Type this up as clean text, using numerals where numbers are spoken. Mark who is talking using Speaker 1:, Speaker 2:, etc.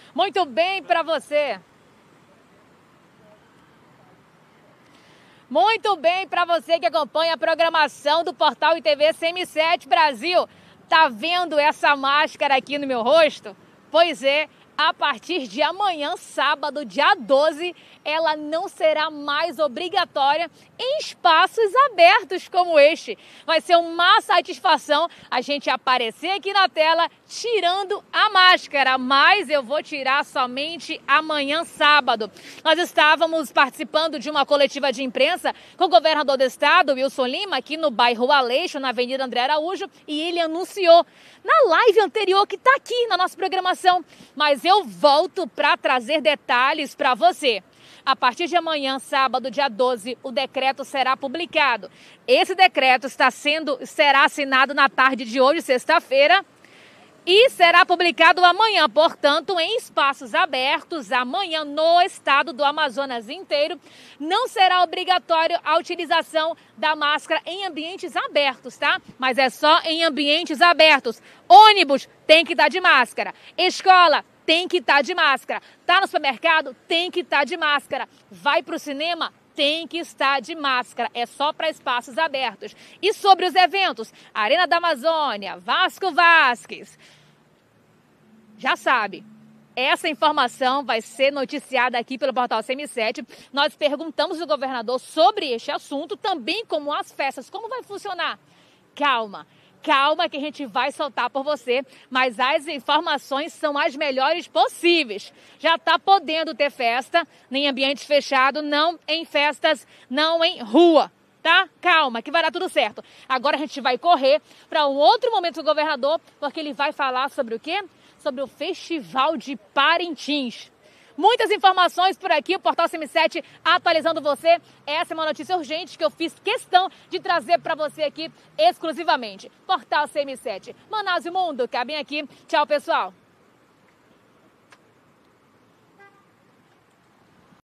Speaker 1: Muito bem para você. Muito bem para você que acompanha a programação do Portal ITV CM7 Brasil. Tá vendo essa máscara aqui no meu rosto? Pois é, a partir de amanhã, sábado, dia 12, ela não será mais obrigatória em espaços abertos como este. Vai ser uma satisfação a gente aparecer aqui na tela tirando a máscara, mas eu vou tirar somente amanhã, sábado. Nós estávamos participando de uma coletiva de imprensa com o governador do estado, Wilson Lima, aqui no bairro Aleixo, na Avenida André Araújo, e ele anunciou na live anterior que está aqui na nossa programação, mas eu volto para trazer detalhes para você. A partir de amanhã, sábado, dia 12, o decreto será publicado. Esse decreto será assinado na tarde de hoje, sexta-feira, e será publicado amanhã, portanto, em espaços abertos, amanhã no estado do Amazonas inteiro, não será obrigatório a utilização da máscara em ambientes abertos, tá? Mas é só em ambientes abertos. Ônibus tem que estar de máscara. Escola tem que estar de máscara. Tá no supermercado? Tem que estar de máscara. Vai para o cinema? Tem que estar de máscara, é só para espaços abertos. E sobre os eventos, Arena da Amazônia, Vasco Vasques, já sabe, essa informação vai ser noticiada aqui pelo Portal CM7. Nós perguntamos ao governador sobre este assunto, também como as festas, como vai funcionar. Calma que a gente vai soltar por você, mas as informações são as melhores possíveis. Já está podendo ter festa em ambiente fechado, não em festas, não em rua. Tá? Calma, que vai dar tudo certo. Agora a gente vai correr para um outro momento do governador, porque ele vai falar sobre o quê? Sobre o Festival de Parintins. Muitas informações por aqui, o Portal CM7 atualizando você. Essa é uma notícia urgente que eu fiz questão de trazer para você aqui exclusivamente. Portal CM7, Manaus e Mundo, cabem aqui. Tchau, pessoal.